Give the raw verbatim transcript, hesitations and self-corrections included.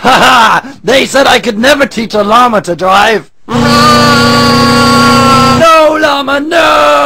Ha ha! They said I could never teach a llama to drive. No, llama, no!